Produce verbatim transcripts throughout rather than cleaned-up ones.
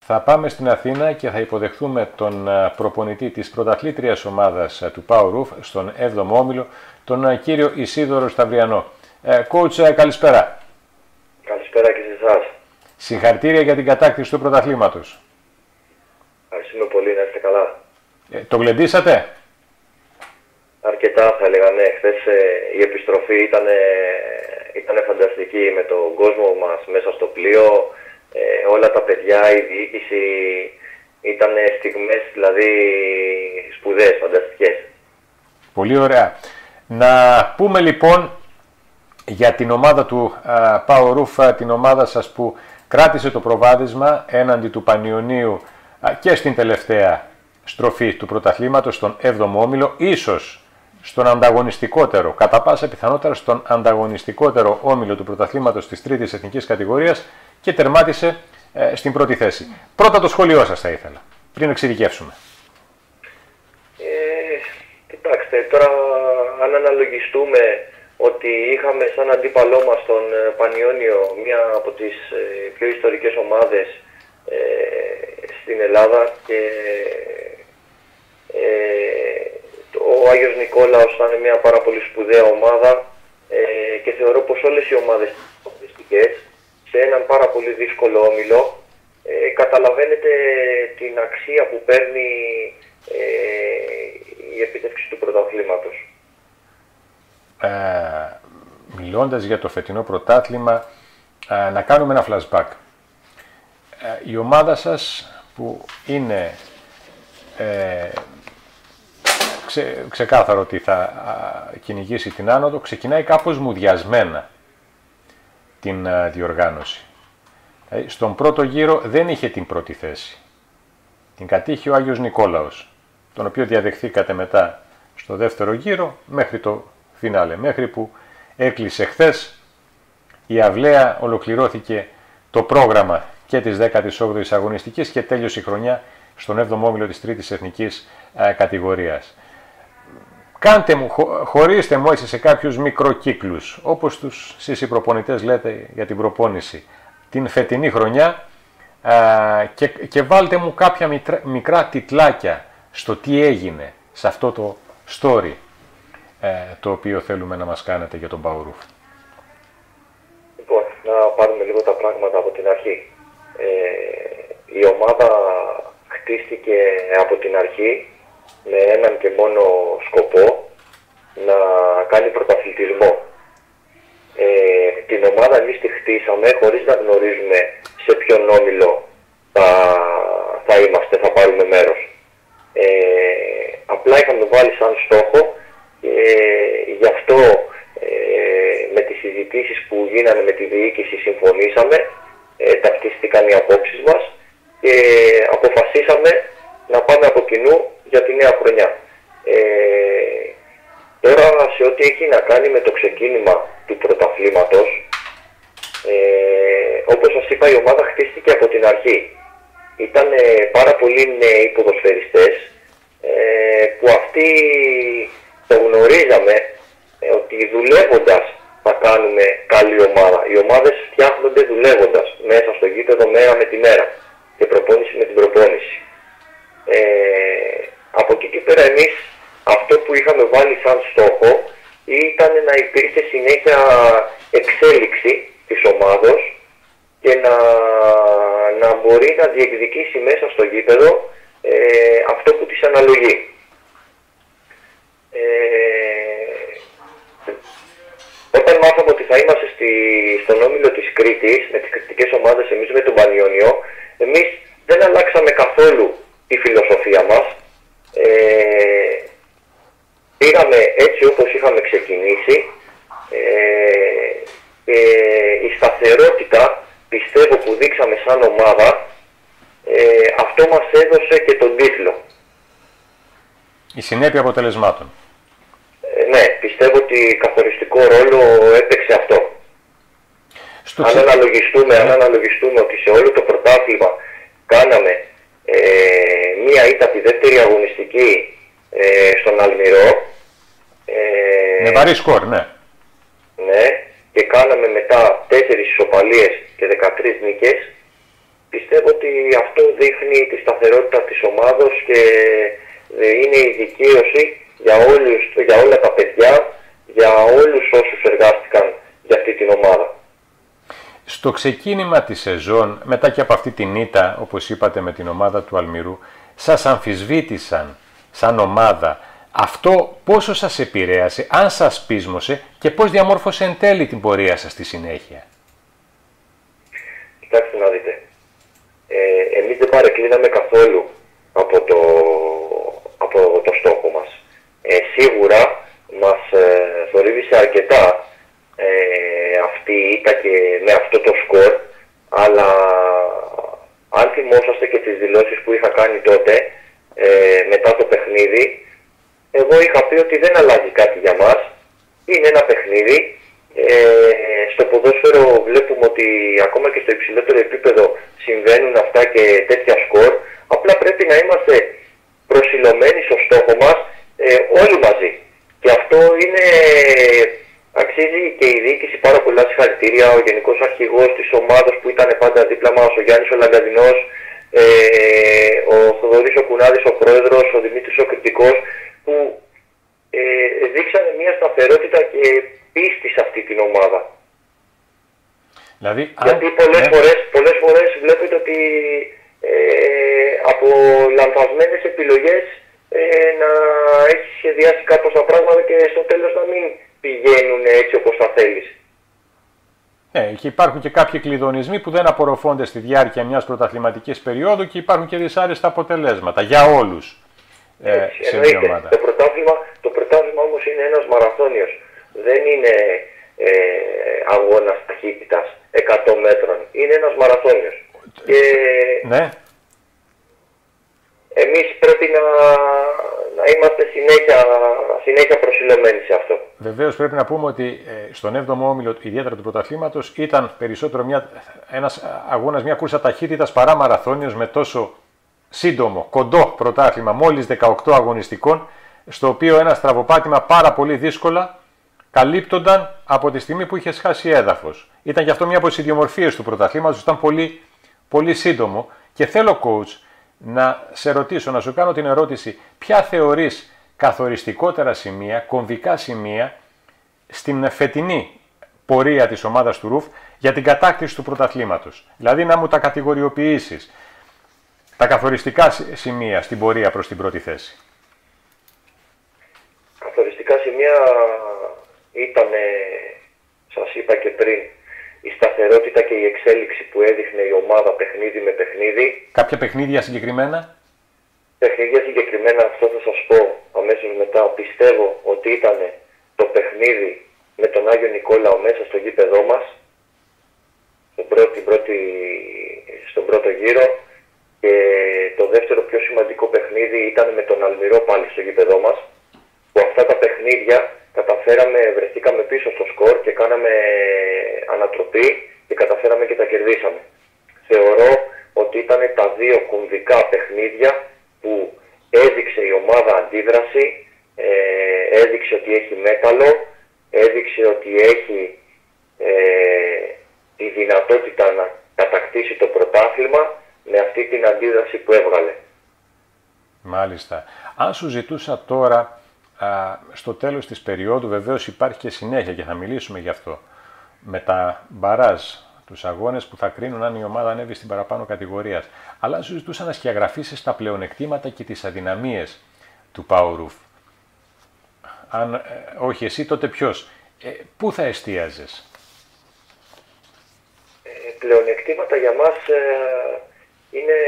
θα πάμε στην Αθήνα και θα υποδεχθούμε τον προπονητή της πρωταθλήτριας ομάδας του Power Roof στον έβδομο όμιλο, τον κύριο Ισίδωρο Σταυριανό. Coach, καλησπέρα. Καλησπέρα και σε εσάς. Συγχαρητήρια για την κατάκτηση του πρωταθλήματος. Ευχαριστούμε πολύ, να είστε καλά. Ε, το γλεντήσατε? Αρκετά θα έλεγα, ναι. Χθες ε, η επιστροφή ήταν, ήταν φανταστική με τον κόσμο μας μέσα στο πλοίο. Ε, όλα τα παιδιά, η διοίκηση, ήταν στιγμές δηλαδή σπουδαίες, φανταστικές. Πολύ ωραία. Να πούμε λοιπόν για την ομάδα του uh, Power Roof, την ομάδα σας που κράτησε το προβάδισμα έναντι του Πανιωνίου uh, και στην τελευταία στροφή του πρωταθλήματος, στον έβδομο όμιλο, ίσως στον ανταγωνιστικότερο, κατά πάσα πιθανότερα στον ανταγωνιστικότερο όμιλο του πρωταθλήματος της τρίτης εθνικής κατηγορίας και τερμάτισε uh, στην πρώτη θέση. Πρώτα το σχόλιο σας θα ήθελα, πριν εξειδικεύσουμε. Ε, κοιτάξτε, τώρα αν αναλογιστούμε ότι είχαμε σαν αντίπαλό μας τον Πανιώνιο, μία από τις πιο ιστορικές ομάδες ε, στην Ελλάδα, και ε, ο Άγιος Νικόλαος ήταν μια πάρα πολύ σπουδαία ομάδα ε, και θεωρώ πως όλες οι ομάδες είναι σε έναν πάρα πολύ δύσκολο όμιλο. Ε, καταλαβαίνετε την αξία που παίρνει ε, η επίτευξη του πρωταθλήματος. Ε, μιλώντας για το φετινό πρωτάθλημα, ε, να κάνουμε ένα flashback. Ε, η ομάδα σας που είναι ε, ξε, ξεκάθαρο ότι θα α, κυνηγήσει την άνοδο, ξεκινάει κάπως μουδιασμένα την α, διοργάνωση. Ε, στον πρώτο γύρο δεν είχε την πρώτη θέση. Την κατήχε ο Άγιος Νικόλαος, τον οποίο διαδεχθήκατε μετά στο δεύτερο γύρο μέχρι το φινάλε, μέχρι που έκλεισε χθες η αυλαία, ολοκληρώθηκε το πρόγραμμα και της δέκατης όγδοης αγωνιστικής και τέλειωσε η χρονιά στον έβδομο όμιλο της τρίτης εθνικής ε, κατηγορίας. Κάντε μου, χω, χωρίστε μου έτσι σε κάποιους μικροκύκλους, όπως τους εσείς οι προπονητές λέτε για την προπόνηση, την φετινή χρονιά ε, και, και βάλτε μου κάποια μικρά, μικρά τιτλάκια στο τι έγινε σε αυτό το story το οποίο θέλουμε να μας κάνετε για τον Power Roof. Λοιπόν, να πάρουμε λίγο τα πράγματα από την αρχή. Ε, η ομάδα χτίστηκε από την αρχή με έναν και μόνο σκοπό, να κάνει πρωταθλητισμό. Ε, την ομάδα εμείς τη χτίσαμε χωρίς να γνωρίζουμε σε ποιον όμιλο θα, θα είμαστε, θα πάρουμε μέρος. Ε, απλά είχαμε βάλει σαν στόχο και ε, γι' αυτό ε, με τις συζητήσεις που γίνανε με τη διοίκηση συμφωνήσαμε, ε, ταυτίστηκαν οι απόψεις μας και αποφασίσαμε να πάμε από κοινού για τη νέα χρονιά. Ε, τώρα σε ό,τι έχει να κάνει με το ξεκίνημα του πρωταθλήματος, ε, όπως σας είπα, η ομάδα χτίστηκε από την αρχή. Ήταν ε, πάρα πολλοί νέοι ποδοσφαιριστές ε, που αυτοί το γνωρίζαμε ε, ότι δουλεύοντας θα κάνουμε καλή ομάδα. Οι ομάδες φτιάχνονται δουλεύοντας μέσα στο γήπεδο μέρα με τη μέρα και προπόνηση με την προπόνηση. Ε, από εκεί και πέρα εμείς αυτό που είχαμε βάλει σαν στόχο ήταν να υπήρχε συνέχεια εξέλιξη της ομάδος και να, να μπορεί να διεκδικήσει μέσα στο γήπεδο ε, αυτό που της αναλογεί. Ε, όταν μάθαμε ότι θα είμαστε στη, στον όμιλο της Κρήτης, με τις κριτικές ομάδες, εμείς με τον Πανιώνιο, εμείς δεν αλλάξαμε καθόλου τη φιλοσοφία μας. Ε, πήγαμε έτσι όπως είχαμε ξεκινήσει ε, και η σταθερότητα, πιστεύω, που δείξαμε σαν ομάδα, ε, αυτό μας έδωσε και τον τίτλο. Η συνέπεια αποτελεσμάτων. Ε, ναι, πιστεύω ότι καθοριστικό ρόλο έπαιξε αυτό. Στο αν, ξε... αναλογιστούμε, ναι. αν αναλογιστούμε ότι σε όλο το πρωτάθλημα κάναμε ε, μία ήττα τη δεύτερη αγωνιστική ε, στον Αλμυρό. Ε, Με βαρύ σκορ, ναι. Ναι, και κάναμε μετά τέσσερις ισοπαλίες και δεκατρείς νίκες. πιστεύω ότι αυτό δείχνει τη σταθερότητα της ομάδος και είναι η δικαίωση για, όλους, για όλα τα παιδιά, για όλους όσους εργάστηκαν για αυτή την ομάδα. Στο ξεκίνημα της σεζόν, μετά και από αυτή την ήττα, όπως είπατε, με την ομάδα του Αλμυρού, σας αμφισβήτησαν σαν ομάδα. Αυτό πόσο σας επηρέασε, αν σας πείσμωσε και πώς διαμόρφωσε εν τέλει την πορεία σας στη συνέχεια? Κοιτάξτε να δείτε. Ε, εμείς δεν παρεκκλίναμε καθόλου από το, από το στόχο μας. Ε, σίγουρα μας ε, θορύβησε αρκετά ε, αυτή η ήττα και με αυτό το σκορ, αλλά αν θυμόσαστε και τις δηλώσεις που είχα κάνει τότε ε, μετά το παιχνίδι, εγώ είχα πει ότι δεν αλλάζει κάτι για μας, είναι ένα παιχνίδι. Ε, στο ποδόσφαιρο βλέπουμε ότι ακόμα και στο υψηλότερο επίπεδο συμβαίνουν αυτά και τέτοια σκορ, απλά πρέπει να είμαστε προσιλωμένοι στο στόχο μας ε, όλοι μαζί. Και αυτό είναι, αξίζει και η διοίκηση πάρα πολλά συγχαρητήρια, ο γενικός αρχηγός της ομάδας που ήταν πάντα δίπλα μας, ο Γιάννης ο Λαγκαδινός, ε, ο Θοδωρής ο Κουνάδης ο πρόεδρος, ο Δημήτρης ο Κριτικός, που ε, δείξανε μια σταθερότητα και πίστη σε αυτή την ομάδα. Δηλαδή, γιατί αν... πολλές, ναι. φορές, πολλές φορές βλέπετε ότι ε, από λανθασμένες επιλογές ε, να έχει σχεδιάσει κάπως τα πράγματα και στο τέλος να μην πηγαίνουν έτσι όπως θα θέλεις. Ναι, και υπάρχουν και κάποιοι κλειδονισμοί που δεν απορροφώνται στη διάρκεια μιας πρωταθληματικής περίοδου και υπάρχουν και δυσάρεστα αποτελέσματα για όλους. Ε, σε μια ομάδα. Το πρωτάθλημα, το πρωτάθλημα όμως είναι ένας μαραθώνιος. Δεν είναι ε, αγώνας ταχύτητας εκατό μέτρων. Είναι ένας μαραθώνιος. Και ναι. εμείς πρέπει να, να είμαστε συνέχεια, συνέχεια προσιλωμένοι σε αυτό. Βεβαίως πρέπει να πούμε ότι ε, στον έβδομο όμιλο, ιδιαίτερα του πρωταθλήματος, ήταν περισσότερο μια, ένας αγώνας, μια κούρσα ταχύτητας παρά μαραθώνιος με τόσο σύντομο, κοντό πρωτάθλημα, μόλις δεκαοκτώ αγωνιστικών, στο οποίο ένα στραβοπάτημα πάρα πολύ δύσκολα καλύπτονταν από τη στιγμή που είχε χάσει έδαφος. Ήταν γι' αυτό μια από τις ιδιομορφίες του πρωταθλήματος, ήταν πολύ, πολύ σύντομο. Και θέλω, coach, να σε ρωτήσω, να σου κάνω την ερώτηση, ποια θεωρείς καθοριστικότερα σημεία, κομβικά σημεία, στην φετινή πορεία της ομάδας του Ρουφ για την κατάκτηση του πρωταθλήματος. Δηλαδή να μου τα κατηγοριοποιήσεις, τα καθοριστικά σημεία στην πορεία προς την πρώτη θέση. Καθοριστικά σημεία ήταν, σας είπα και πριν, η σταθερότητα και η εξέλιξη που έδειχνε η ομάδα παιχνίδι με παιχνίδι. Κάποια παιχνίδια συγκεκριμένα? Παιχνίδια συγκεκριμένα, αυτό θα σας πω αμέσως μετά. Πιστεύω ότι ήταν το παιχνίδι με τον Άγιο Νικόλαο μέσα στο γήπεδό μας, στον πρώτη, πρώτη, στον πρώτο γύρο. Και το δεύτερο πιο σημαντικό παιχνίδι ήταν με τον Αλμυρό πάλι στο γήπεδό μας, που αυτά τα παιχνίδια καταφέραμε, βρεθήκαμε πίσω στο σκορ και κάναμε ανατροπή και καταφέραμε και τα κερδίσαμε. Θεωρώ ότι ήταν τα δύο κομβικά παιχνίδια που έδειξε η ομάδα αντίδραση, ε, έδειξε ότι έχει μέταλλο, έδειξε ότι έχει ε, τη δυνατότητα να κατακτήσει το πρωτάθλημα με αυτή την αντίδραση που έβγαλε. Μάλιστα. Αν σου ζητούσα τώρα, α, στο τέλος της περίοδου, βεβαίως υπάρχει και συνέχεια και θα μιλήσουμε γι' αυτό, με τα μπαράζ, τους αγώνες που θα κρίνουν αν η ομάδα ανέβει στην παραπάνω κατηγορίας. Αλλά αν σου ζητούσα να σκιαγραφίσεις τα πλεονεκτήματα και τις αδυναμίες του Power Roof. Αν ε, όχι εσύ, τότε ποιος. Ε, πού θα εστίαζες? Ε, πλεονεκτήματα για μας ε, είναι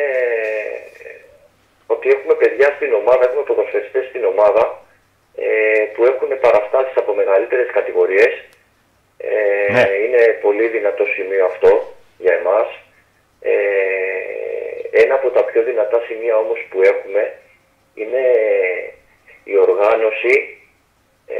ότι έχουμε παιδιά στην ομάδα, έχουμε ποδοσφαιριστές στην ομάδα ε, που έχουν παραστάσεις από μεγαλύτερες κατηγορίες. Ε, ναι. Είναι πολύ δυνατό σημείο αυτό για εμάς. Ε, ένα από τα πιο δυνατά σημεία όμως που έχουμε είναι η οργάνωση, ε,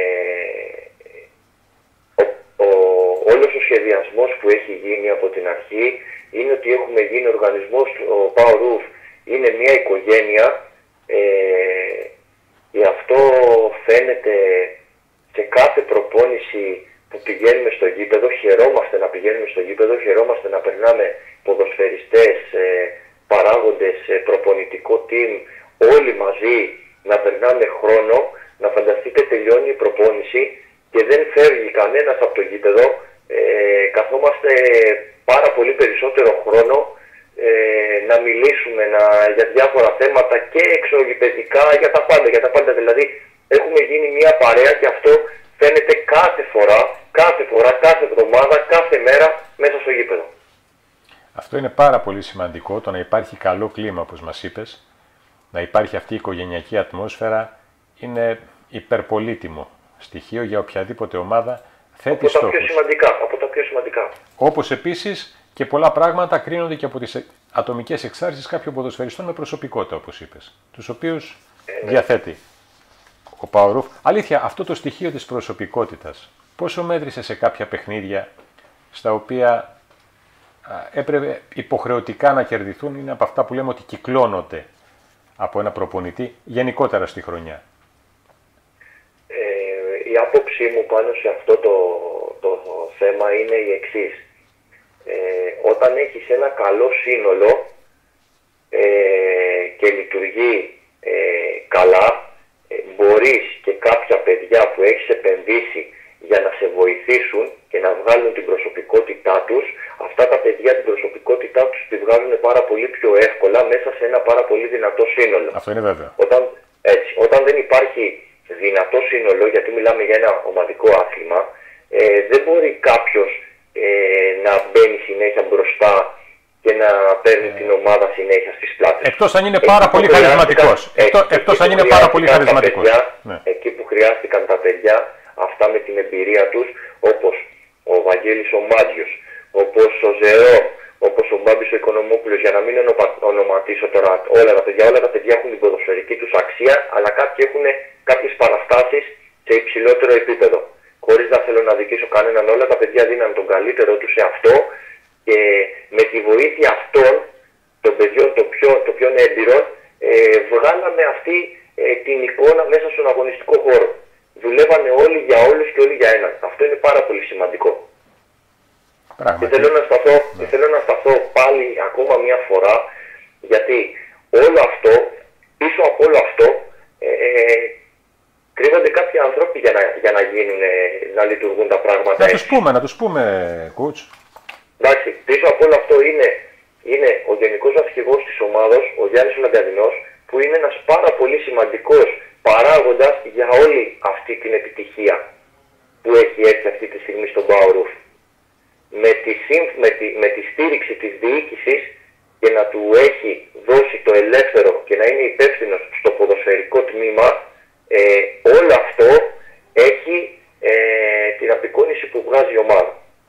ο, ο, όλος ο σχεδιασμός που έχει γίνει από την αρχή είναι ότι έχουμε γίνει οργανισμός, ο Power Roof είναι μια οικογένεια ε, και αυτό φαίνεται σε κάθε προπόνηση που πηγαίνουμε στο γήπεδο. Χαιρόμαστε να πηγαίνουμε στο γήπεδο, χαιρόμαστε να περνάμε ποδοσφαιριστές, ε, παράγοντες, ε, προπονητικό team, όλοι μαζί να περνάμε χρόνο, να φανταστείτε τελειώνει η προπόνηση και δεν φεύγει κανένας από το γήπεδο, ε, καθόμαστε πάρα πολύ περισσότερο χρόνο ε, να μιλήσουμε να, για διάφορα θέματα και εξωγηπαιδικά, για τα πάντα, για τα πάντα. Δηλαδή έχουμε γίνει μια παρέα και αυτό φαίνεται κάθε φορά, κάθε φορά, κάθε εβδομάδα, κάθε μέρα μέσα στο γήπεδο. Αυτό είναι πάρα πολύ σημαντικό, το να υπάρχει καλό κλίμα, όπως μας είπες, να υπάρχει αυτή η οικογενειακή ατμόσφαιρα, είναι υπερπολίτιμο στοιχείο για οποιαδήποτε ομάδα θέτει στόχους. Από τα πιο σημαντικά, από τα πιο σημαντικά. Όπως επίσης και πολλά πράγματα κρίνονται και από τις ατομικές εξάρτησεις κάποιων ποδοσφαιριστών με προσωπικότητα, όπως είπες, τους οποίους ε, ναι. διαθέτει ο Παορούφ. Αλήθεια, αυτό το στοιχείο της προσωπικότητας, πόσο μέτρησε σε κάποια παιχνίδια στα οποία έπρεπε υποχρεωτικά να κερδιθούν, είναι από αυτά που λέμε ότι κυκλώνονται από ένα προπονητή γενικότερα στη χρονιά? Ε, η άποψή μου πάνω σε αυτό το, το θέμα είναι η εξής. Ε, όταν έχεις ένα καλό σύνολο ε, και λειτουργεί ε, καλά, ε, μπορείς και κάποια παιδιά που έχεις επενδύσει για να σε βοηθήσουν και να βγάλουν την προσωπικότητά τους, αυτά τα παιδιά την προσωπικότητά τους τη βγάλουν πάρα πολύ πιο εύκολα μέσα σε ένα πάρα πολύ δυνατό σύνολο. Αυτό είναι βέβαιο. Όταν, έτσι, όταν δεν υπάρχει δυνατό σύνολο, γιατί μιλάμε για ένα ομαδικό άθλημα, ε, δεν μπορεί κάποιος ε, να μπαίνει συνέχεια μπροστά και να παίρνει ε... την ομάδα συνέχεια στις πλάτες. Εκτός αν είναι πάρα πολύ χαρισματικός. Εκτός, εκτός αν είναι πάρα πολύ χαρισματικός. Παιδιά, ναι. Εκεί που χρειάστηκαν τα παιδιά, αυτά με την εμπειρία τους, όπως ο Βαγγέλης ο Μάτζιος, όπως ο Ζεώ, όπως ο Μπάμπης ο Οικονομόπουλος, για να μην ονοματίσω τώρα όλα τα παιδιά, όλα τα παιδιά έχουν την ποδοσφαιρική τους αξία, αλλά κάποιοι έχουν κάποιες παραστάσεις σε υψηλότερο επίπεδο. Χωρίς να θέλω να δικήσω κανέναν, όλα τα παιδιά δίναν τον καλύτερο τους σε αυτό και με τη βοήθεια αυτών των παιδιών, των πιο, το πιο έμπειρων, ε, βγάλαμε αυτή ε, την εικόνα μέσα στον αγωνιστικό χώρο. Δουλεύανε όλοι για όλους και όλοι για έναν. Αυτό είναι πάρα πολύ σημαντικό. Και θέλω, να σταθώ, ναι. και θέλω να σταθώ πάλι ακόμα μια φορά, γιατί όλο αυτό, πίσω από όλο αυτό, ε, κρύβονται κάποιοι άνθρωποι για να, για να γίνουν, να λειτουργούν τα πράγματα. Να τους πούμε, να τους πούμε, coach. Εντάξει, πίσω από όλο αυτό είναι, είναι ο γενικός αρχηγός της ομάδας, ο Γιάννης Λαγκαδινός, που είναι ένας πάρα πολύ σημαντικός παράγοντας για όλη αυτή την επιτυχία που έχει έρθει αυτή τη στιγμή στον Παορούφ. Με τη, με, τη, με τη στήριξη της διοίκησης και να του έχει δώσει το ελεύθερο και να είναι υπεύθυνος στο ποδοσφαιρικό τμήμα, ε, όλο αυτό έχει ε, την απεικόνηση που βγάζει η ομάδα.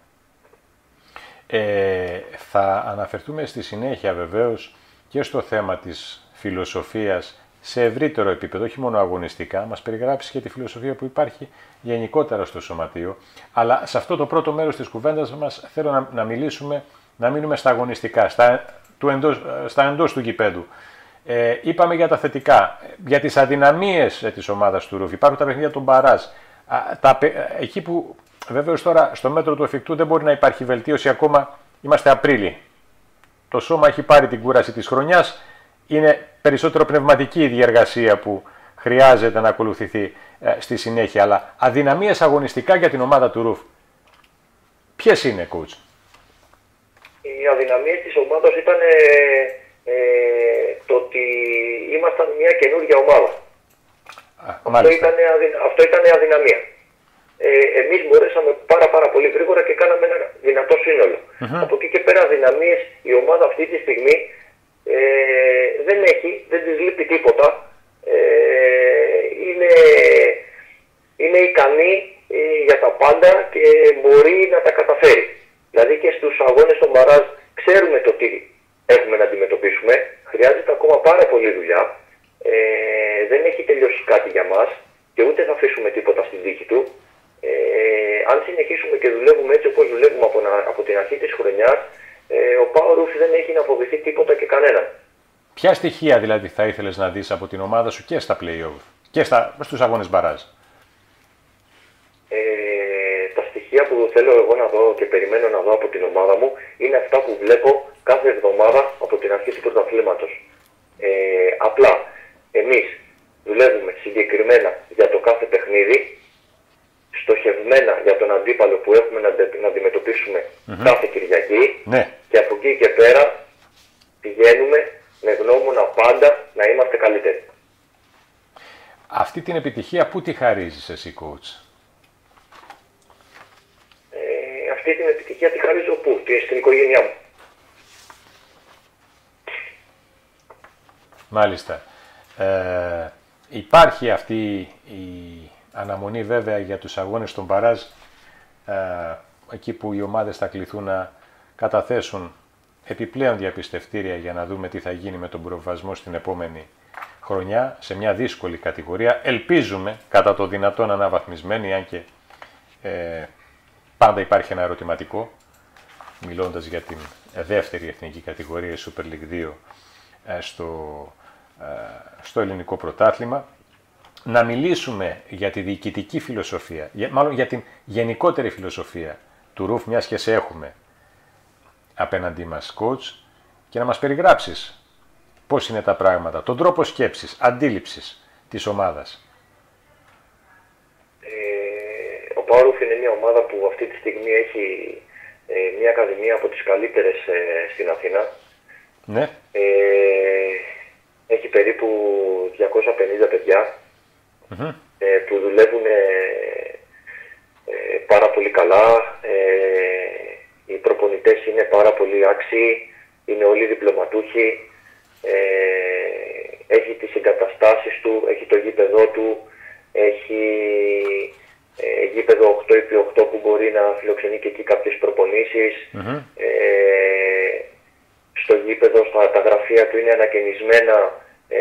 Ε, θα αναφερθούμε στη συνέχεια βεβαίως και στο θέμα της φιλοσοφίας σε ευρύτερο επίπεδο, όχι μόνο αγωνιστικά, μας περιγράψει και τη φιλοσοφία που υπάρχει γενικότερα στο σωματείο, αλλά σε αυτό το πρώτο μέρος της κουβέντας μας θέλω να, να μιλήσουμε, να μείνουμε στα αγωνιστικά, στα, του εντός, στα εντός του γηπέδου. Ε, είπαμε για τα θετικά, για τις αδυναμίες της ομάδας του Ρούφ. Υπάρχουν τα παιχνίδια των μπαράζ, τα, εκεί που βεβαίως τώρα στο μέτρο του εφικτού δεν μπορεί να υπάρχει βελτίωση ακόμα, είμαστε Απρίλη. Το σώμα έχει πάρει την κούραση της χρονιάς, είναι περισσότερο πνευματική η διεργασία που χρειάζεται να ακολουθηθεί ε, στη συνέχεια. Αλλά αδυναμίες αγωνιστικά για την ομάδα του Ρούφ. Ποιες είναι, coach? Οι αδυναμίες της ομάδας ήταν ε, ε, το ότι ήμασταν μια καινούργια ομάδα. Α, αυτό, ήταν, αυτό ήταν αδυναμία. Ε, εμείς μπορέσαμε πάρα πάρα πολύ γρήγορα και κάναμε ένα δυνατό σύνολο. Mm-hmm. Από εκεί και πέρα αδυναμίες η ομάδα αυτή τη στιγμή ε, δεν έχει, δεν της λείπει τίποτα. Ε, είναι, είναι ικανή ε, για τα πάντα και μπορεί να τα καταφέρει. Δηλαδή και στους αγώνες των Μαράζ ξέρουμε το τι έχουμε να αντιμετωπίσουμε. Χρειάζεται ακόμα πάρα πολλή δουλειά. Ε, δεν έχει τελειώσει κάτι για μας και ούτε θα αφήσουμε τίποτα στην τύχη του. Ε, αν συνεχίσουμε και δουλεύουμε έτσι όπως δουλεύουμε από, να, από την αρχή της χρονιάς, ε, ο Παορούφ δεν έχει να φοβηθεί τίποτα και κανέναν. Ποια στοιχεία δηλαδή θα ήθελες να δεις από την ομάδα σου και στα play-off και στα, στους αγώνες μπαράζ? Ε, τα στοιχεία που θέλω εγώ να δω και περιμένω να δω από την ομάδα μου είναι αυτά που βλέπω κάθε εβδομάδα από την αρχή του πρωταθλήματος. Ε, απλά εμείς δουλεύουμε συγκεκριμένα για το κάθε παιχνίδι, στοχευμένα για τον αντίπαλο που έχουμε να, να αντιμετωπίσουμε mm-hmm. κάθε Κυριακή ναι. και από εκεί και πέρα πηγαίνουμε με γνώμονα πάντα να είμαστε καλύτεροι. Αυτή την επιτυχία πού τη χαρίζεις εσύ, coach? Ε, αυτή την επιτυχία τη χαρίζω πού? Στην οικογένειά μου. Μάλιστα. Ε, υπάρχει αυτή η αναμονή βέβαια για τους αγώνες των μπαράζ, ε, εκεί που οι ομάδες θα κληθούν να καταθέσουν επιπλέον διαπιστευτήρια για να δούμε τι θα γίνει με τον προβασμό στην επόμενη χρονιά, σε μια δύσκολη κατηγορία. Ελπίζουμε κατά το δυνατόν αναβαθμισμένη, αν και ε, πάντα υπάρχει ένα ερωτηματικό, μιλώντας για την δεύτερη εθνική κατηγορία, η Super League δύο, ε, στο, ε, στο ελληνικό πρωτάθλημα. Να μιλήσουμε για τη διοικητική φιλοσοφία, για, μάλλον για την γενικότερη φιλοσοφία του ΡΟΥΦ, μιας και σε έχουμε απέναντί μας, coach, και να μας περιγράψεις πώς είναι τα πράγματα, τον τρόπο σκέψης, αντίληψης της ομάδας. Ε, ο ΠΑΟ είναι μια ομάδα που αυτή τη στιγμή έχει ε, μια ακαδημία από τις καλύτερες ε, στην Αθήνα. Ναι. Ε, έχει περίπου διακόσια πενήντα παιδιά mm-hmm. ε, που δουλεύουν ε, ε, πάρα πολύ καλά. Ε, οι προπονητές είναι πάρα πολύ άξιοι, είναι όλοι διπλωματούχοι. Ε, έχει τις εγκαταστάσεις του, έχει το γήπεδό του, έχει ε, γήπεδο οκτώ επί οκτώ που μπορεί να φιλοξενεί και εκεί κάποιες προπονήσεις. Mm-hmm. Ε, στο γήπεδο, στα, τα γραφεία του είναι ανακαινισμένα, ε,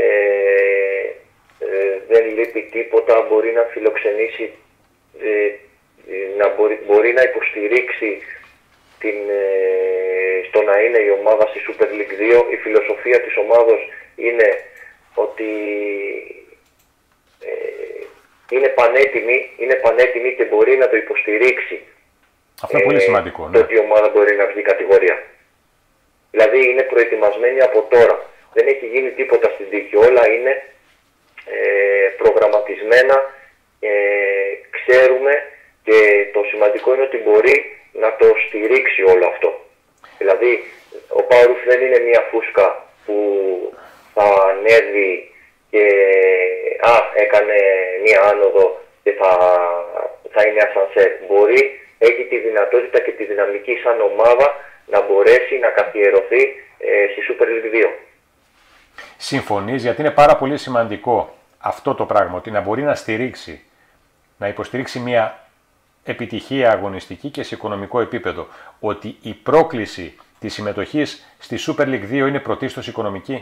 ε, δεν λείπει τίποτα, μπορεί να φιλοξενήσει, ε, να μπορεί, μπορεί να υποστηρίξει την, ε, στο να είναι η ομάδα στη Super League δύο. Η φιλοσοφία της ομάδος είναι ότι ε, είναι πανέτοιμη, είναι πανέτοιμη και μπορεί να το υποστηρίξει. Αυτό είναι ε, πολύ σημαντικό. Ναι. Το ότι η ομάδα μπορεί να βγει κατηγορία. Δηλαδή είναι προετοιμασμένη από τώρα. Δεν έχει γίνει τίποτα στην τύχη. Όλα είναι ε, προγραμματισμένα. Ε, ξέρουμε και το σημαντικό είναι ότι μπορεί να το στηρίξει όλο αυτό. Δηλαδή ο ΠΑΟ δεν είναι μια φούσκα που θα ανέβει και α, έκανε μια άνοδο και θα, θα είναι ασανσέρ. Μπορεί, έχει τη δυνατότητα και τη δυναμική σαν ομάδα να μπορέσει να καθιερωθεί ε, στη Super League δύο. Συμφωνείς, γιατί είναι πάρα πολύ σημαντικό αυτό το πράγμα, ότι να μπορεί να στηρίξει, να υποστηρίξει μια επιτυχία αγωνιστική και σε οικονομικό επίπεδο, ότι η πρόκληση της συμμετοχής στη Super League δύο είναι πρωτίστως οικονομική.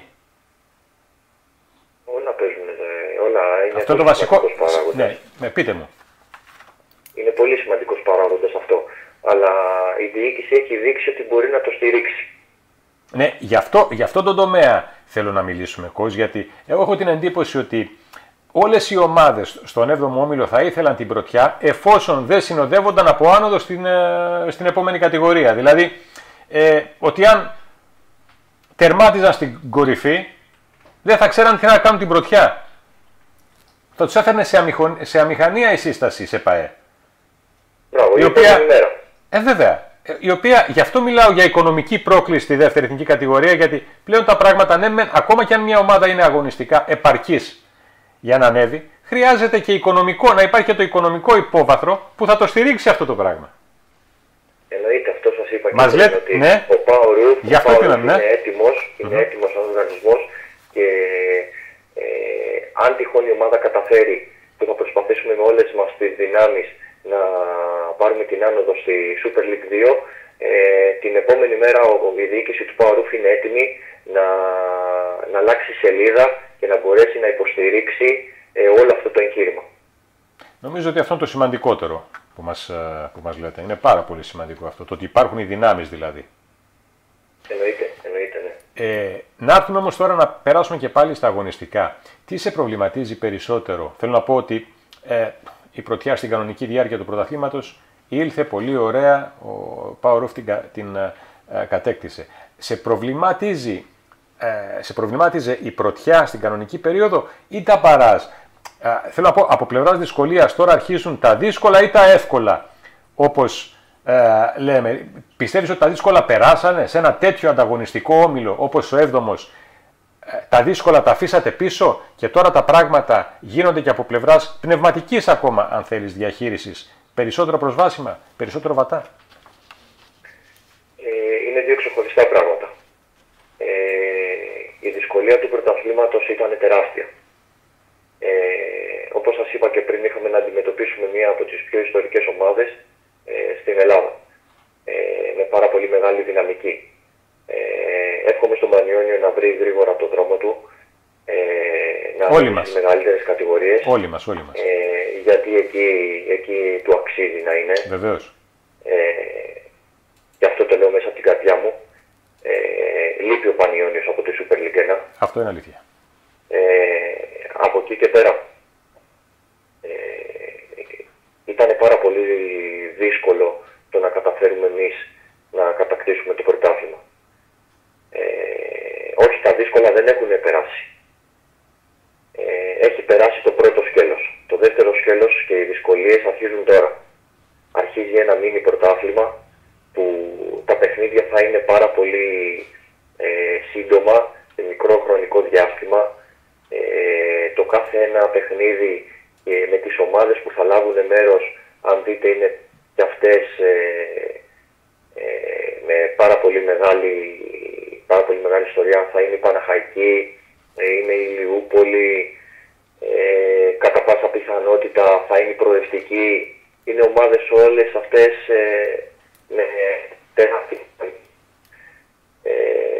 Όλα παίζουν, όλα είναι. Αυτό είναι το βασικό. Ναι, ναι, πείτε μου. Είναι πολύ σημαντικός παράγοντας αυτό. Αλλά η διοίκηση έχει δείξει ότι μπορεί να το στηρίξει. Ναι, γι' αυτό, γι' αυτό τον τομέα θέλω να μιλήσουμε, coach, γιατί εγώ έχω την εντύπωση ότι όλες οι ομάδες στον έβδομο όμιλο θα ήθελαν την πρωτιά εφόσον δεν συνοδεύονταν από άνοδο στην, στην επόμενη κατηγορία. Δηλαδή, ε, ότι αν τερμάτιζαν στην κορυφή, δεν θα ξέραν τι να κάνουν την πρωτιά. Θα τους έφερνε σε, αμηχο, σε αμηχανία η σύσταση σε ΠΑΕ. Μπράβο, η οποία, ε, βέβαια, η οποία, γι' αυτό μιλάω για οικονομική πρόκληση στη δεύτερη εθνική κατηγορία, γιατί πλέον τα πράγματα, ναι, με, ακόμα και αν μια ομάδα είναι αγωνιστικά επαρκής για να ανέβει, χρειάζεται και οικονομικό, να υπάρχει και το οικονομικό υπόβαθρο που θα το στηρίξει αυτό το πράγμα. Εννοείται, αυτό σας είπα και Μας λέτε, ότι ναι. ο ΠΑΟ είναι, είναι έτοιμος, είναι mm-hmm. έτοιμος σαν οργανισμός και ε, αν τυχόν η ομάδα καταφέρει, που θα προσπαθήσουμε με όλες μας τις δυνάμεις να πάρουμε την άνοδο στη Super League δύο, ε, την επόμενη μέρα η διοίκηση του ΠΑΟ είναι έτοιμη να, να αλλάξει σελίδα και να μπορέσει να υποστηρίξει ε, όλο αυτό το εγχείρημα. Νομίζω ότι αυτό είναι το σημαντικότερο που μας, που μας λέτε. Είναι πάρα πολύ σημαντικό αυτό, το ότι υπάρχουν οι δυνάμεις δηλαδή. Εννοείται, εννοείται, ναι. Ε, να έρθουμε όμως τώρα να περάσουμε και πάλι στα αγωνιστικά. Τι σε προβληματίζει περισσότερο? Θέλω να πω ότι ε, η πρωτιά στην κανονική διάρκεια του πρωταθλήματος ήλθε πολύ ωραία, ο ΠΑΟ την, την ε, κατέκτησε. σε προβληματίζει, ε, σε προβλημάτιζε η πρωτιά στην κανονική περίοδο ή τα μπαράζ? Ε, θέλω να πω, από πλευράς δυσκολίας τώρα αρχίζουν τα δύσκολα ή τα εύκολα, όπως ε, λέμε? Πιστεύεις ότι τα δύσκολα περάσανε σε ένα τέτοιο ανταγωνιστικό όμιλο όπως ο έβδομος? Ε, τα δύσκολα τα αφήσατε πίσω και τώρα τα πράγματα γίνονται και από πλευράς πνευματικής ακόμα, αν θέλεις, διαχείρισης, περισσότερο προσβάσιμα, περισσότερο βατά? Ε, είναι δύο ξεχωριστά πράγματα. Ε, η δυσκολία του πρωταθλήματος ήταν τεράστια. Ε, όπως σας είπα και πριν, είχαμε να αντιμετωπίσουμε μία από τις πιο ιστορικές ομάδες ε, στην Ελλάδα. Ε, με πάρα πολύ μεγάλη δυναμική. Ε, εύχομαι στον Πανιόνιο να βρει γρήγορα το δρόμο του, ε, να όλοι βρει μας. στις μεγαλύτερες κατηγορίες. Όλοι μας, όλοι μας. Ε, γιατί εκεί, εκεί του αξίζει να είναι. Βεβαίως. Ε, γι' αυτό το λέω μέσα από την καρδιά μου. Ε, λείπει ο Πανιόνιος από τη Super League ένα. Αυτό είναι αλήθεια. Ε, από εκεί και πέρα ε, ήταν πάρα πολύ δύσκολο το να καταφέρουμε εμείς να κατακτήσουμε το πρωτάθλημα. Ε, όχι, τα δύσκολα δεν έχουν περάσει. Ε, έχει περάσει το πρώτο σκέλος. Το δεύτερο σκέλος και οι δυσκολίες αρχίζουν τώρα. Αρχίζει ένα μίνι πρωτάθλημα που τα παιχνίδια θα είναι πάρα πολύ ε, σύντομα, σε μικρό χρονικό διάστημα. Ε, το κάθε ένα παιχνίδι ε, με τις ομάδες που θα λάβουν μέρος, αν δείτε, είναι και αυτές ε, ε, με πάρα πολύ μεγάλη, πάρα πολύ μεγάλη ιστορία. Θα είναι η Παναχαϊκή, ε, είναι η Λιούπολη, ε, κατά πάσα πιθανότητα θα είναι η Προευτική. Είναι ομάδες όλες αυτές ε, με τεράστια. Ε,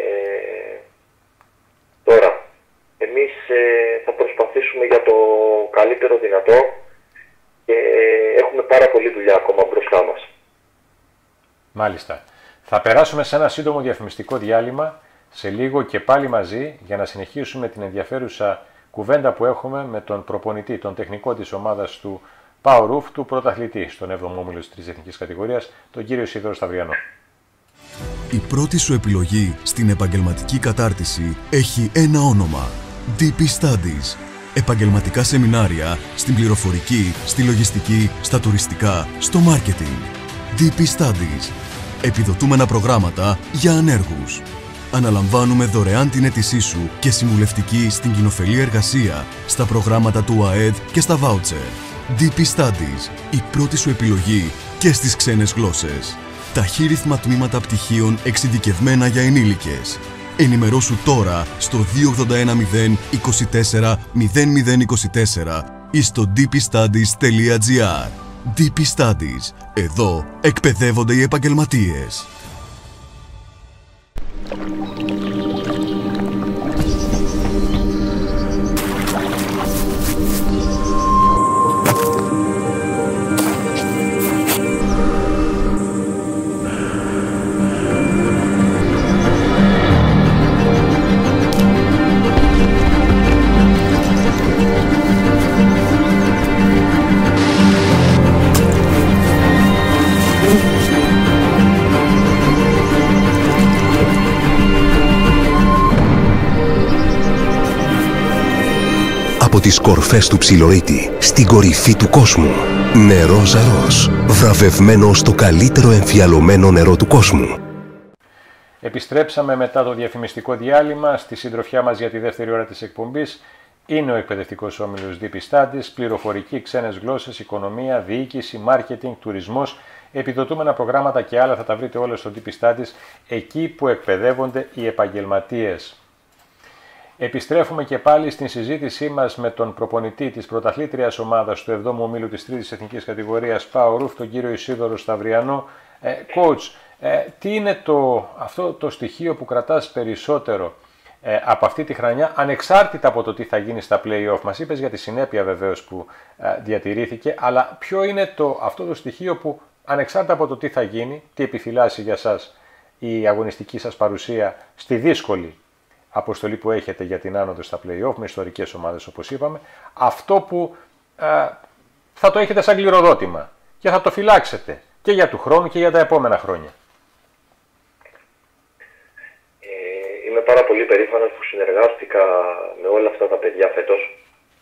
τώρα, εμείς ε, θα προσπαθήσουμε για το καλύτερο δυνατό και έχουμε πάρα πολλή δουλειά ακόμα μπροστά μας. Μάλιστα. Θα περάσουμε σε ένα σύντομο διαφημιστικό διάλειμμα σε λίγο και πάλι μαζί για να συνεχίσουμε την ενδιαφέρουσα κουβέντα που έχουμε με τον προπονητή, τον τεχνικό της ομάδας του Poweroof, του πρωταθλητή στον έβδομο όμιλο της τρίτης εθνικής κατηγορίας, τον κύριο Ισίδωρο Σταυριανό. Η πρώτη σου επιλογή στην επαγγελματική κατάρτιση έχει ένα όνομα. ντι πι Studies. Επαγγελματικά σεμινάρια στην πληροφορική, στη λογιστική, στα τουριστικά, στο μάρκετινγκ. ντι πι Studies. Επιδοτούμενα προγράμματα για ανέργους. Αναλαμβάνουμε δωρεάν την αίτησή σου και συμβουλευτική στην κοινοφελή εργασία, στα προγράμματα του ΑΕΔ και στα βάουτσερ. ντι πι Studies. Η πρώτη σου επιλογή και στις ξένες γλώσσες. Ταχύρυθμα τμήματα πτυχίων εξειδικευμένα για ενήλικες. Ενημερώσου τώρα στο δύο ογδόντα ένα μηδέν είκοσι τέσσερα μηδέν μηδέν είκοσι τέσσερα ή στο ντι πι στάντις τελεία τζι άρ. ντι πι Studies. Εδώ εκπαιδεύονται οι επαγγελματίες. Από τις κορφές του Ψιλορίτη, στην κορυφή του κόσμου. Νερό Ζαρός, βραβευμένο στο καλύτερο εμφιαλωμένο νερό του κόσμου. Επιστρέψαμε μετά το διαφημιστικό διάλειμμα. Στη συντροφιά μας για τη δεύτερη ώρα της εκπομπής είναι ο εκπαιδευτικός όμιλος ντι πι Studies, πληροφορική, ξένες γλώσσες, οικονομία, διοίκηση, μάρκετινγκ, τουρισμός, επιδοτούμενα προγράμματα και άλλα. Θα τα βρείτε όλα στο ντι πι Studies, εκεί που εκπαιδεύονται οι επαγγελματίες. Επιστρέφουμε και πάλι στην συζήτησή μας με τον προπονητή της πρωταθλήτριας ομάδας του εβδόμου ομίλου της τρίτης εθνικής κατηγορίας Poweroof, τον κύριο Ισίδωρο Σταυριανό. Ε, coach, ε, τι είναι το, αυτό το στοιχείο που κρατάς περισσότερο ε, από αυτή τη χρονιά, ανεξάρτητα από το τι θα γίνει στα play-off? Μας είπες για τη συνέπεια βεβαίως που ε, διατηρήθηκε, αλλά ποιο είναι το, αυτό το στοιχείο που ανεξάρτητα από το τι θα γίνει, τι επιφυλάσσει για σας η αγωνιστική σας παρουσία στη δύσκολη αποστολή που έχετε για την άνοδο στα play-off με ιστορικές ομάδες όπως είπαμε, αυτό που ε, θα το έχετε σαν κληροδότημα και θα το φυλάξετε και για του χρόνου και για τα επόμενα χρόνια? περήφανος που συνεργάστηκα με όλα αυτά τα παιδιά φέτος.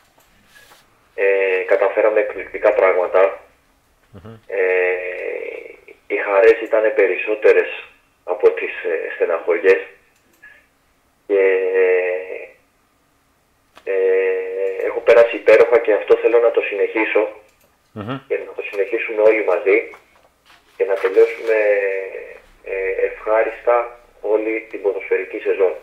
Ε, καταφέραμε εκπληκτικά πράγματα. Mm-hmm. Ε, οι χαρές ήταν περισσότερες από τις ε, στεναχωριές. Και ε, έχω περάσει υπέροχα και αυτό θέλω να το συνεχίσω. Mm-hmm. Και να το συνεχίσουμε όλοι μαζί και να τελειώσουμε ε, ευχάριστα όλη την ποδοσφαιρική σεζόν.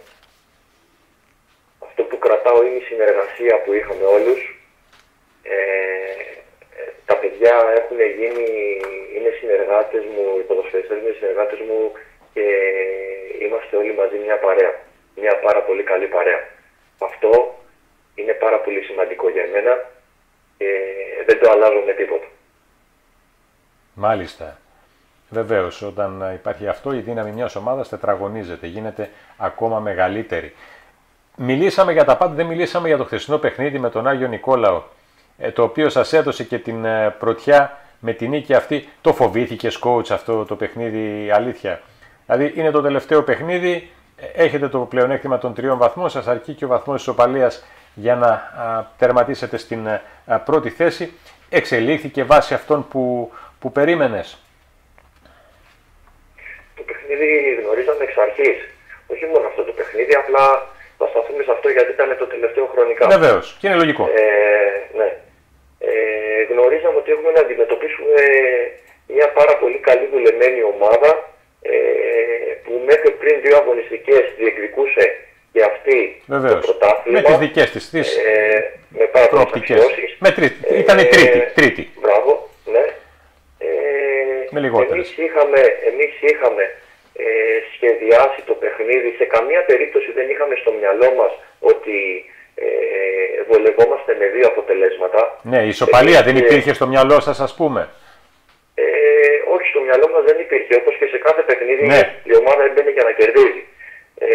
Αυτό που κρατάω είναι η συνεργασία που είχαμε όλους. Ε, τα παιδιά έχουν γίνει, είναι συνεργάτες μου, οι ποδοσφαιριστές είναι συνεργάτες μου και είμαστε όλοι μαζί μια παρέα. Μια πάρα πολύ καλή παρέα. Αυτό είναι πάρα πολύ σημαντικό για μένα και δεν το αλλάζω με τίποτα. Μάλιστα. Βεβαίως, όταν υπάρχει αυτό, η δύναμη μιας ομάδας τετραγωνίζεται, γίνεται ακόμα μεγαλύτερη. Μιλήσαμε για τα πάντα, δεν μιλήσαμε για το χθεσινό παιχνίδι με τον Άγιο Νικόλαο, το οποίο σας έδωσε και την πρωτιά με την νίκη αυτή. Το φοβήθηκες, coach, αυτό το παιχνίδι, αλήθεια? Δηλαδή, είναι το τελευταίο παιχνίδι, έχετε το πλεονέκτημα των τριών βαθμών, σας αρκεί και ο βαθμός της ισοπαλίας για να α, τερματίσετε στην α, πρώτη θέση. Εξελίχθηκε βάσει αυτών που, που περίμενες? Το παιχνίδι γνωρίζαμε εξ αρχής. Όχι μόνο αυτό το παιχνίδι, απλά θα σταθούμε σε αυτό γιατί ήταν το τελευταίο χρονικά. Βεβαίως, και είναι λογικό. Ε, ναι. Ε, γνωρίζαμε ότι έχουμε να αντιμετωπίσουμε μια πάρα πολύ καλή δουλεμένη ομάδα ε, που μέχρι πριν δύο αγωνιστικές διεκδικούσε και αυτή Βεβαίως. Το πρωτάθλημα. Με τις δικές της τις ε, με πάρα προοπτικές. Με τρίτη. Ε, Ήτανε τρίτη. τρίτη. Μπράβο, ναι. Ε, με λιγότερες. Εμείς είχαμε, εμείς είχαμε ε, σχεδιάσει το παιχνίδι. Σε καμία περίπτωση δεν είχαμε στο μυαλό μας ότι ε, βολευόμαστε με δύο αποτελέσματα. Ναι, η ισοπαλία δεν υπήρχε στο μυαλό σας, ας πούμε? Ε, όχι, στο μυαλό μας δεν υπήρχε. Όπως και σε κάθε παιχνίδι ναι. η ομάδα έμπαινε για να κερδίζει. Ε,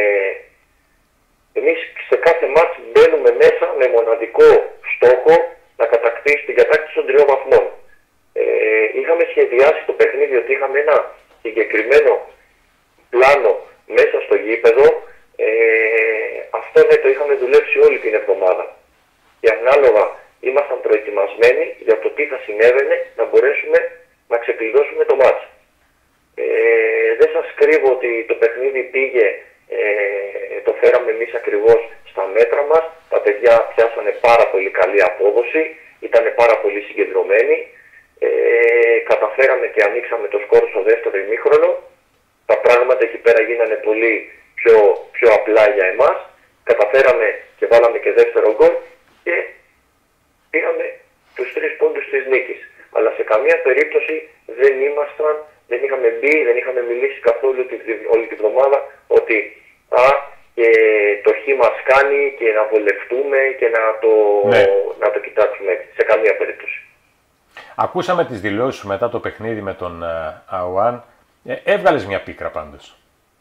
εμείς σε κάθε μάτς μπαίνουμε μέσα με μοναδικό στόχο να κατακτήσει την κατάκτηση των τριών βαθμών. Ε, είχαμε σχεδιάσει το παιχνίδι ότι είχαμε ένα συγκεκριμένο πλάνο μέσα στο γήπεδο. Ε, αυτό ναι, το είχαμε δουλέψει όλη την εβδομάδα. Και ανάλογα ήμασταν προετοιμασμένοι για το τι θα συνέβαινε να μπορέσουμε να ξεκλειδώσουμε το μάτς. Ε, δεν σας κρύβω ότι το παιχνίδι πήγε, ε, το φέραμε εμείς ακριβώς στα μέτρα μας. Τα παιδιά πιάσανε πάρα πολύ καλή απόδοση, ήταν πάρα πολύ συγκεντρωμένοι. Ε, καταφέραμε και ανοίξαμε το σκορ στο δεύτερο ημίχρονο. Τα πράγματα εκεί πέρα γίνανε πολύ πιο, πιο απλά για εμάς. Καταφέραμε και βάλαμε και δεύτερο γκολ και πήραμε τους τρεις πόντους της νίκης. Αλλά σε καμία περίπτωση δεν ήμασταν, δεν είχαμε μπει, δεν είχαμε μιλήσει καθόλου τη, όλη τη βδομάδα ότι α, και το χ μας κάνει και να βολευτούμε και να το, ναι. να το κοιτάξουμε έτσι. Σε καμία περίπτωση. Ακούσαμε τις δηλώσεις σου μετά το παιχνίδι με τον Αουάν. Ε, έβγαλες μια πίκρα πάντως.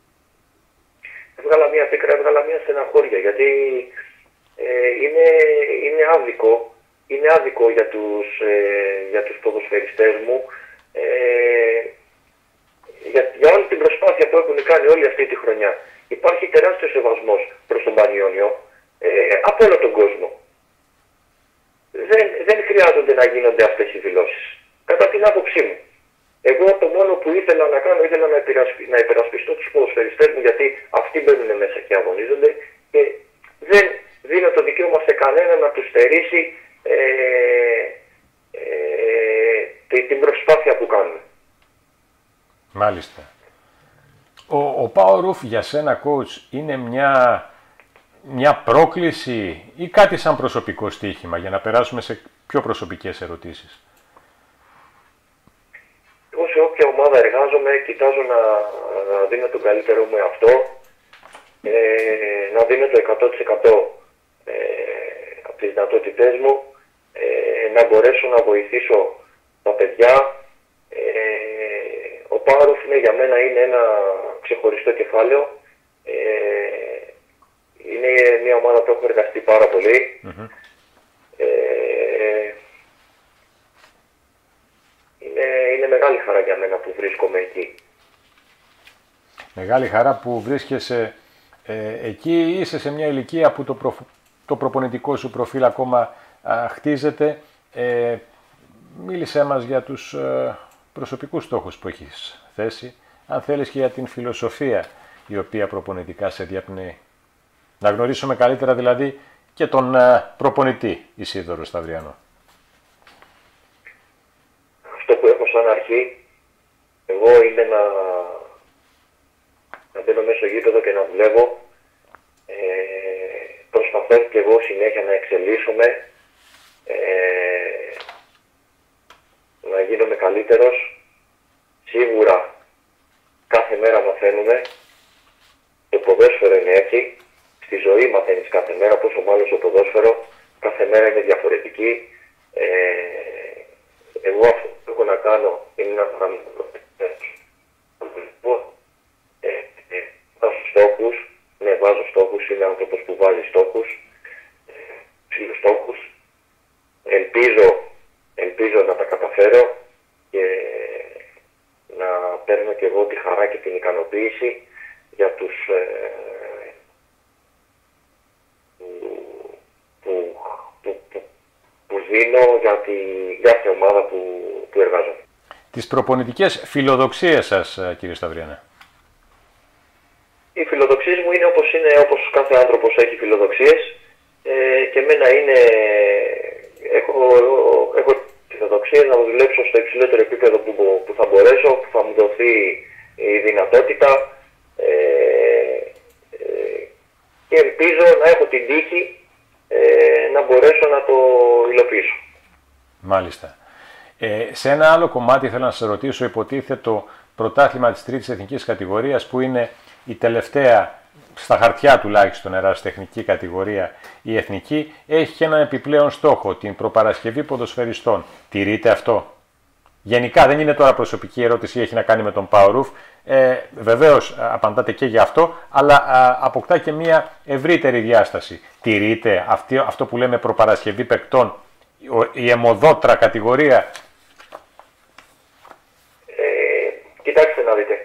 Έβγαλα μια πίκρα, έβγαλα μια στεναχώρια, γιατί ε, είναι, είναι άδικο, είναι άδικο για τους, ε, για τους ποδοσφαιριστές μου, ε, για, για όλη την προσπάθεια που έχουν κάνει όλη αυτή τη χρονιά. Υπάρχει τεράστιος σεβασμός προς τον Πανιόνιο ε, από όλο τον κόσμο. Δεν, δεν χρειάζονται να γίνονται αυτές οι δηλώσεις, κατά την άποψή μου. Εγώ το μόνο που ήθελα να κάνω, ήθελα να, υπερασπι, να υπερασπιστώ τους ποδοσφαιριστές μου, γιατί αυτοί μπαίνουν μέσα και αγωνίζονται και δεν δίνω το δικαίωμα σε κανένα να τους στερήσει ε, ε, την προσπάθεια που κάνουν. Μάλιστα. Ο, ο Πάο Ρουφ για σένα, coach, είναι μια, μια πρόκληση ή κάτι σαν προσωπικό στοίχημα, για να περάσουμε σε πιο προσωπικές ερωτήσεις? Εγώ σε όποια ομάδα εργάζομαι, κοιτάζω να, να δίνω τον καλύτερό μου εαυτό, ε, να δίνω το εκατό τοις εκατό ε, από τις δυνατότητές μου, ε, να μπορέσω να βοηθήσω τα παιδιά. Ε, ο Πάο είναι για μένα είναι ένα ξεχωριστό κεφάλαιο. Ε, είναι μια ομάδα που έχω εργαστεί πάρα πολύ. Mm-hmm. Ε, είναι, είναι μεγάλη χαρά για μένα που βρίσκομαι εκεί. Μεγάλη χαρά που βρίσκεσαι Ε, εκεί είσαι σε μια ηλικία που το, προ, το προπονητικό σου προφίλ ακόμα α, χτίζεται. Ε, μίλησέ μας για τους ε, προσωπικούς στόχους που έχεις θέσει, αν θέλεις και για την φιλοσοφία η οποία προπονητικά σε διαπνέει. Να γνωρίσουμε καλύτερα δηλαδή και τον ε, προπονητή Ισίδωρο Σταυριανό. Αυτό που έχω σαν αρχή, εγώ είναι να, να μπαίνω μέσα στο γήπεδο και να δουλεύω. Ε, προσπαθώ και εγώ συνέχεια να εξελίσσομαι, ε, να γίνομαι καλύτερος. Σίγουρα κάθε μέρα μαθαίνουμε, το ποδόσφαιρο είναι έτσι, στη ζωή μαθαίνεις κάθε μέρα, πόσο μάλλον στο ποδόσφαιρο, κάθε μέρα είναι διαφορετική. Ε, εγώ αυτό που έχω να κάνω είναι να ε, ε, βάζω στόχους, ναι βάζω στόχους, είμαι άνθρωπος που βάζει στόχους, ψηλούς στόχους, ελπίζω, ελπίζω να τα καταφέρω και να παίρνω και εγώ τη χαρά και την ικανοποίηση για τους ε, που, που, που, που, που δίνω για τη κάθε ομάδα που, που εργάζομαι. Τις προπονητικές φιλοδοξίες σας, κύριε Σταυριανέ. Οι φιλοδοξίες μου είναι όπως είναι, όπως κάθε άνθρωπος έχει φιλοδοξίες, ε, και εμένα είναι, έχω, έχω φιλοδοξίες να δουλέψω στο υψηλότερο επίπεδο που, που θα μπορέσω, που θα μου δοθεί η δυνατότητα, ε, ε, και ελπίζω να έχω την τύχη ε, να μπορέσω να το υλοποιήσω. Μάλιστα. Ε, σε ένα άλλο κομμάτι θέλω να σας ρωτήσω, υποτίθεται το πρωτάθλημα της τρίτης εθνικής κατηγορίας που είναι η τελευταία, στα χαρτιά τουλάχιστον, ερασιτεχνική κατηγορία, η εθνική, έχει και έναν επιπλέον στόχο, την προπαρασκευή ποδοσφαιριστών. Τηρείται αυτό? Γενικά δεν είναι τώρα προσωπική ερώτηση, έχει να κάνει με τον Powerroof. Ε, βεβαίως απαντάτε και για αυτό, αλλά α, αποκτά και μια ευρύτερη διάσταση. Τηρείται αυτή, αυτό που λέμε προπαρασκευή παικτών, η αιμοδότρα κατηγορία? Ε, κοιτάξτε να δείτε.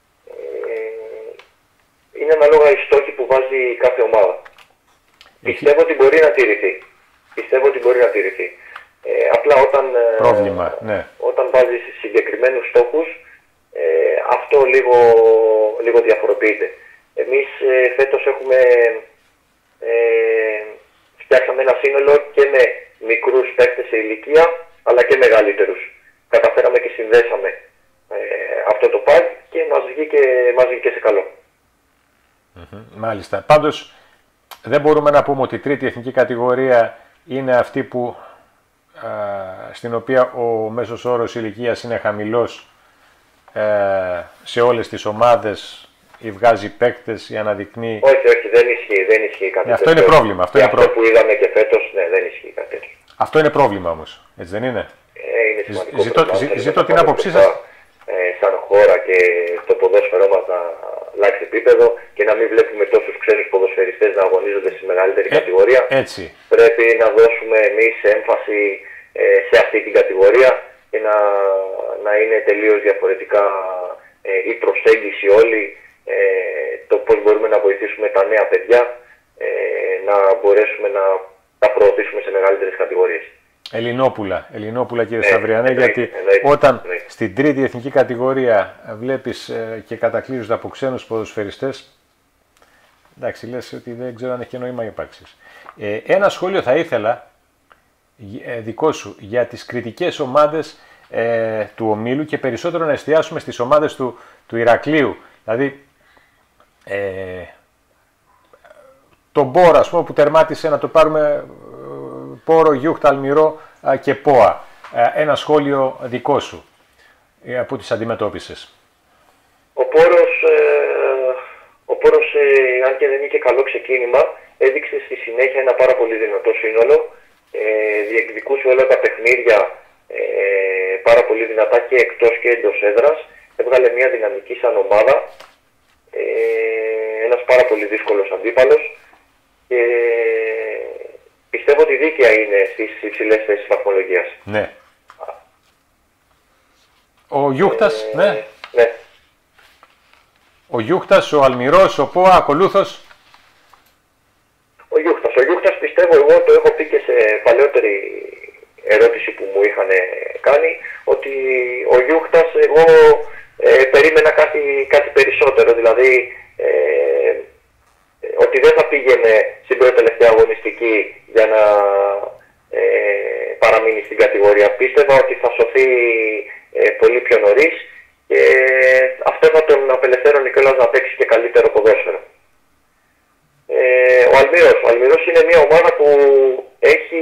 Είναι ανάλογα οι στόχοι που βάζει κάθε ομάδα. Έχει... Πιστεύω ότι μπορεί να τηρηθεί. Πιστεύω ότι μπορεί να τηρηθεί. Ε, απλά όταν, Πρόβλημα, ε, ναι. όταν βάζεις συγκεκριμένους στόχους, ε, αυτό λίγο, λίγο διαφοροποιείται. Εμείς ε, φέτος έχουμε ε, φτιάξαμε ένα σύνολο και με μικρούς παίκτες σε ηλικία, αλλά και μεγαλύτερους. Καταφέραμε και συνδέσαμε ε, αυτό το πακ και μας βγήκε, μας βγήκε σε καλό. Mm-hmm. Μάλιστα. Πάντως δεν μπορούμε να πούμε ότι η τρίτη εθνική κατηγορία είναι αυτή που, α, στην οποία ο μέσος όρος ηλικίας είναι χαμηλός ε, σε όλες τις ομάδες, ή βγάζει παίκτες ή αναδεικνύει. Όχι, όχι, δεν ισχύει, δεν ισχύει κάτι ε, αυτό είναι πρόβλημα. Αυτό, είναι αυτό πρόβλημα. που είδαμε και φέτος, ναι, δεν ισχύει κάτι τέτοιο. Αυτό είναι πρόβλημα όμως, έτσι δεν είναι? Ε, είναι σημαντικό. Ζητώ, ζητώ, ζητώ την άποψή σας. Ε, σαν χώρα και το ποδόσφαιρό μας να αλλάξει επίπεδο και να μην βλέπουμε τόσους ξένους ποδοσφαιριστές να αγωνίζονται στη μεγαλύτερη ε, κατηγορία. Έτσι. Πρέπει να δώσουμε εμείς έμφαση ε, σε αυτή την κατηγορία και να, να είναι τελείως διαφορετικά ε, η προσέγγιση όλη, ε, το πώς μπορούμε να βοηθήσουμε τα νέα παιδιά ε, να μπορέσουμε να τα προωθήσουμε σε μεγαλύτερες κατηγορίες. Ελληνόπουλα, Ελληνόπουλα κύριε Ναι, Σταυριανέ, εννοείται, γιατί εννοείται, όταν εννοείται. στην τρίτη εθνική κατηγορία βλέπεις ε, και κατακλείζονται από ξένους ποδοσφαιριστές, εντάξει, λες ότι δεν ξέρω αν έχει και νόημα ύπαρξης. Ε, ένα σχόλιο θα ήθελα, ε, δικό σου, για τις κριτικές ομάδες ε, του ομίλου και περισσότερο να εστιάσουμε στις ομάδες του, του Ηρακλείου. Δηλαδή, ε, τον Μπόρα, ας πούμε, που τερμάτισε, να το πάρουμε Πόρο, Γιούχτα, Αλμυρό και Πόα. Ένα σχόλιο δικό σου που τις αντιμετώπισες. Ο Πόρος, ε, ο Πόρος ε, αν και δεν είχε καλό ξεκίνημα, έδειξε στη συνέχεια ένα πάρα πολύ δυνατό σύνολο. Ε, διεκδικούσε όλα τα παιχνίδια ε, πάρα πολύ δυνατά και εκτός και εντός έδρας. Έβγαλε μια δυναμική σαν ομάδα. Ε, ένας πάρα πολύ δύσκολος αντίπαλος. Και πιστεύω ότι δίκαια είναι στις υψηλές θέσεις βαθμολογίας. Ναι. Ο Γιούχτας, ε, ναι. ναι. Ο Γιούχτας, ο Αλμυρός, ο Πόα, ακολούθως. Ο Γιούχτας πιστεύω, εγώ το έχω πει και σε παλαιότερη ερώτηση που μου είχαν κάνει, ότι ο Γιούχτας εγώ ε, περίμενα κάτι, κάτι περισσότερο, δηλαδή ε, ότι δεν θα πήγαινε στην πρώτη τελευταία αγωνιστική για να ε, παραμείνει στην κατηγορία. Πίστευα ότι θα σωθεί ε, πολύ πιο νωρίς και αυτό θα τον απελευθέρωνε κιόλας να παίξει και καλύτερο ποδόσφαιρο. Ε, ο Αλμύρος. Ο Αλμύρος είναι μια ομάδα που έχει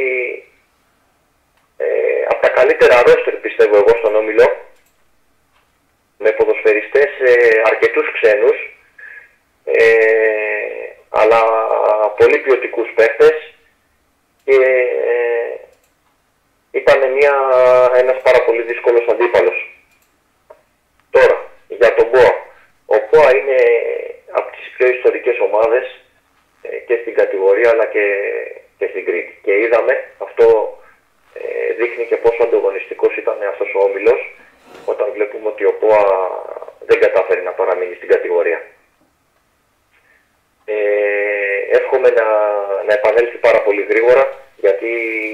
ε, από τα καλύτερα ρόστερ, πιστεύω εγώ, στον Όμιλο, με ποδοσφαιριστές ε, αρκετούς ξένους, ε, αλλά πολύ ποιοτικούς παίχτες, και ε, ήταν μια, ένας πάρα πολύ δύσκολος αντίπαλος. Τώρα, για τον Μπόα. Ο Μπόα είναι από τις πιο ιστορικές ομάδες ε, και στην κατηγορία αλλά και, και στην Κρήτη. Και είδαμε, αυτό ε, δείχνει και πόσο ανταγωνιστικός ήταν αυτός ο όμιλος, όταν βλέπουμε ότι ο Μπόα δεν κατάφερε να παραμείνει στην κατηγορία. Ε, εύχομαι να, να επανέλθει πάρα πολύ γρήγορα, γιατί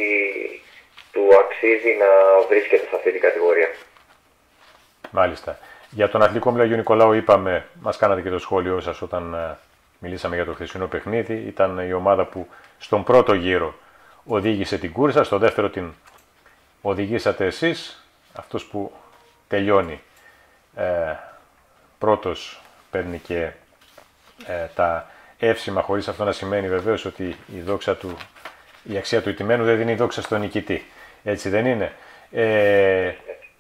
του αξίζει να βρίσκεται σε αυτή την κατηγορία. Μάλιστα. Για τον Αθλητικό Όμιλο Αγίου Νικολάου είπαμε, μας κάνατε και το σχόλιο σας όταν uh, μιλήσαμε για το χθεσινό παιχνίδι. Ήταν η ομάδα που στον πρώτο γύρο οδήγησε την κούρσα, στο δεύτερο την οδηγήσατε εσείς. Αυτός που τελειώνει ε, πρώτος παίρνει και ε, τα εύσημα, χωρίς αυτό να σημαίνει βεβαίως ότι η δόξα του, η αξία του ηττημένου δεν δίνει δόξα στον νικητή. Έτσι δεν είναι? Ε, ε,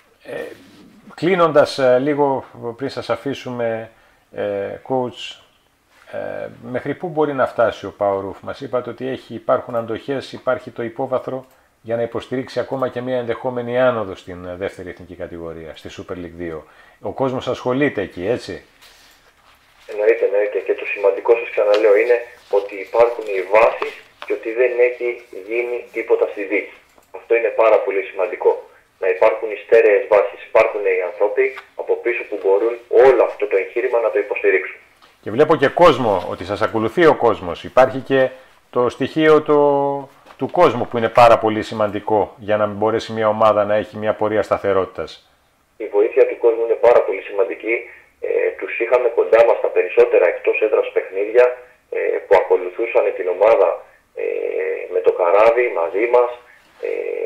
Κλείνοντας ε, λίγο πριν σας αφήσουμε, ε, coach, ε, μέχρι πού μπορεί να φτάσει ο Power Roof? Μας είπατε ότι έχει, υπάρχουν αντοχές, υπάρχει το υπόβαθρο για να υποστηρίξει ακόμα και μια ενδεχόμενη άνοδο στην δεύτερη εθνική κατηγορία, στη Super League δύο. Ο κόσμος ασχολείται εκεί, έτσι? Εννοείται, εννοείται. Και το σημαντικό, σας ξαναλέω, είναι ότι υπάρχουν οι βάσεις και ότι δεν έχει γίνει τίποτα στη δίκη. Αυτό είναι πάρα πολύ σημαντικό. Να υπάρχουν οι στέρεες βάσεις, υπάρχουν οι άνθρωποι από πίσω που μπορούν όλο αυτό το εγχείρημα να το υποστηρίξουν. Και βλέπω και κόσμο, ότι σας ακολουθεί ο κόσμος. Υπάρχει και το στοιχείο το, του κόσμου που είναι πάρα πολύ σημαντικό για να μπορέσει μια ομάδα να έχει μια πορεία σταθερότητας. Η βοήθεια του κόσμου είναι πάρα πολύ σημαντική. Ε, τους είχαμε κοντά μας τα περισσότερα εκτός έδρας παιχνίδια ε, που ακολουθούσαν την ομάδα ε, με το καράβι μαζί μας. Ε,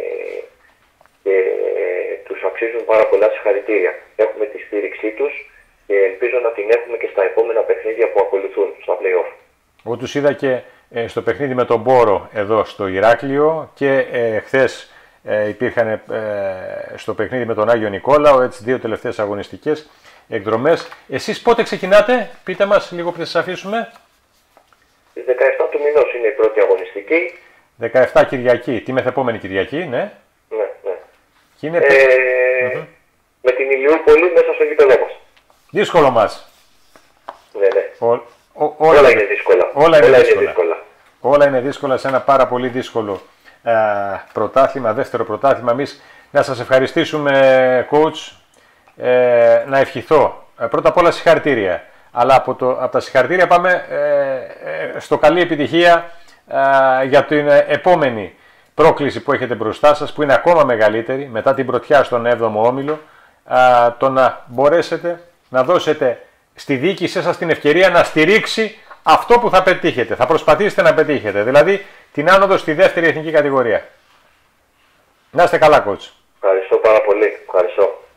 και τους αξίζουν πάρα πολλά συγχαρητήρια. Έχουμε τη στήριξή τους και ελπίζω να την έχουμε και στα επόμενα παιχνίδια που ακολουθούν στα play-off. Εγώ τους είδα και ε, στο παιχνίδι με τον Μπόρο εδώ στο Ηράκλειο και ε, χθες ε, υπήρχαν ε, στο παιχνίδι με τον Άγιο Νικόλαο, έτσι δύο τελευταίες αγωνιστικές εκδρομές. Εσείς πότε ξεκινάτε? Πείτε μας λίγο πριν σας αφήσουμε. Στις δεκαεφτά του μηνός είναι η πρώτη αγωνιστική. δεκαεφτά Κυριακή, τη μεθεπόμενη Κυριακή, ναι. Ναι, ναι. Είναι... Ε, mm-hmm. Με την Ηλιούπολη μέσα στο γήπεδό μας. Δύσκολο μας. Ναι, ναι. Ο, ο, όλα, όλα είναι δύσκολα. Όλα είναι, όλα δύσκολα. είναι δύσκολα. Όλα είναι δύσκολα σε ένα πάρα πολύ δύσκολο α, πρωτάθλημα, δεύτερο πρωτάθλημα. Εμείς να σας ευχαριστήσουμε, coach, ε, να ευχηθώ. Ε, πρώτα απ' όλα συγχαρητήρια. Αλλά από, το, από τα συγχαρητήρια πάμε ε, ε, στο καλή επιτυχία ε, για την επόμενη πρόκληση που έχετε μπροστά σας, που είναι ακόμα μεγαλύτερη μετά την πρωτιά στον έβδομο όμιλο, α, το να μπορέσετε να δώσετε στη διοίκησή σας την ευκαιρία να στηρίξει αυτό που θα πετύχετε, θα προσπαθήσετε να πετύχετε, δηλαδή την άνοδο στη δεύτερη εθνική κατηγορία. Να είστε καλά, coach. Ευχαριστώ πάρα πολύ. Ευχαριστώ.